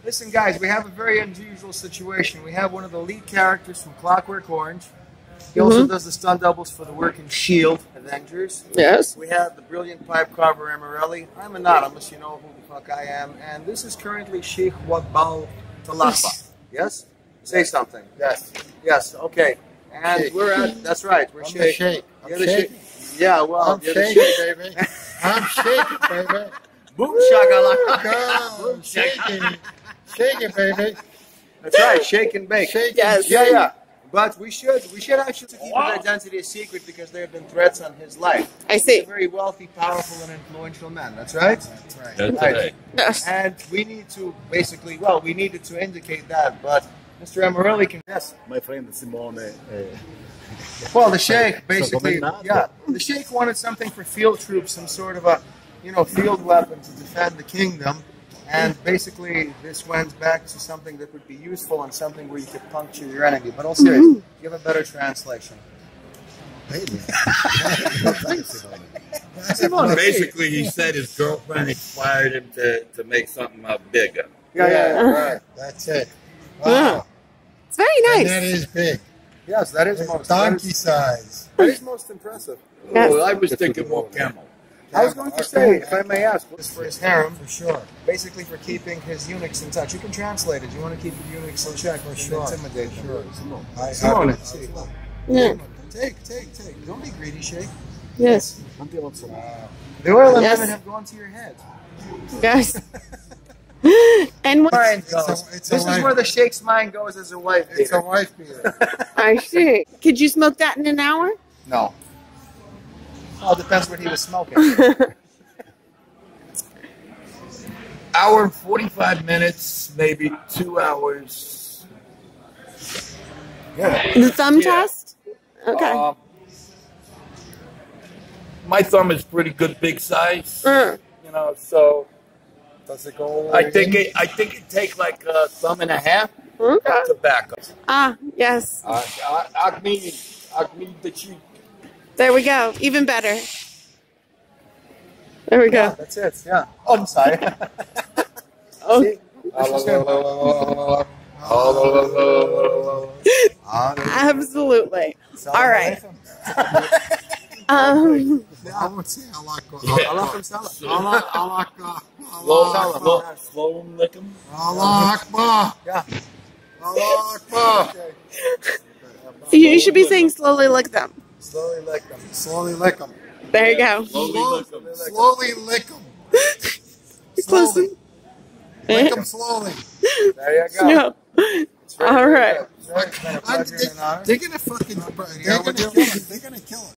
Listen, guys, we have a very unusual situation. We have one of the lead characters from Clockwork Orange. He also does the stunt doubles for the working S.H.I.E.L.D. Avengers. Yes. We have the brilliant pipe carver Amorelli. I'm anonymous, you know who the fuck I am. And this is currently Sheikh Talapa. Yes? Say something. Yes. Yes, okay. And Sheikh. we're at, that's right, we're I'm the Sheikh. sheikh. You're the Sheikh. Yeah, well, I'm shaking, baby. I'm shaking, baby. Boom shakalaka. Girl, shaking. Shaking, baby. That's right, shake and bake. Shaking. Yes. Yeah, yeah. But we should actually keep his identity a secret because there have been threats on his life. I see. He's a very wealthy, powerful, and influential man. That's right? That's right. That's Right. right. Yes. And we need to basically, well, we needed to indicate that, but Mr. Amorelli can, yes. My friend Simone. Well, the Sheikh, basically, So yeah. The Sheikh wanted something for field troops, some sort of a, you know, field weapon to defend the kingdom. And basically, this went back to something that would be useful and something where you could puncture your enemy. But all serious, give a better translation. Basically, he said his girlfriend inspired him to make something bigger. Yeah. Right. That's it. Wow. It's very And nice. that is big. Yes, that is It's most donkey size. that is most impressive. Yes. Well, I was thinking more camel. I was going to say, if I may ask, was for his harem, For sure. basically for keeping his eunuchs in touch. You can translate it. You want to keep your eunuchs in check, For and sure. intimidate them. Sure. Simone, see. Yeah. Take. Don't be greedy, Sheikh. Yes. Wow. The oil and Yes. lemon have gone to your head. Yes. And what? Mind It's goes. a This is wife. where the Sheikh's mind goes as a wife. It's a beater. wife beater. I see. Could you smoke that in an hour? No. Well, it depends what he was smoking. Hour and 45 minutes, maybe 2 hours. Yeah. The thumb Yeah. test? Okay. My thumb is pretty good, big size. Mm. You know, so Does it go? I think it take like a thumb and a half Okay. to back up. Ah, yes. Acme the cheek. There we go. Even better. There we Yeah, go. that's it. Yeah. Oh, I'm sorry. Oh, See, this is him. absolutely. Salam All right. alaikum. I would say Allah. Alaikum salam. Slow and lick 'em. Allah Akbar. Yeah. Allah Akbar. You should be saying slowly lick them. Slowly lick them. Slowly lick them. There you go. Slowly lick 'em. Slowly lick them. Close. Slowly. Lick them slowly. There you go. No. It's very, All very right. good. It's been a pleasure and an honor. They're gonna fucking. They're gonna kill it.